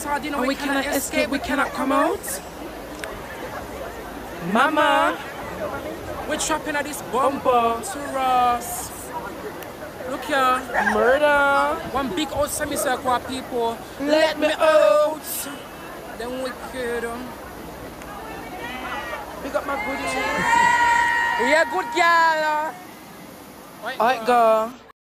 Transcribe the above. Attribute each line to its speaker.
Speaker 1: inside, you know, we cannot escape, we cannot come out. Mama, we're trapping at this bumper to us. Look here, murder. One big old semicircle of people. Let me out. Then wicked. Pick up my goodies. Yeah, good girl. Alright, girl.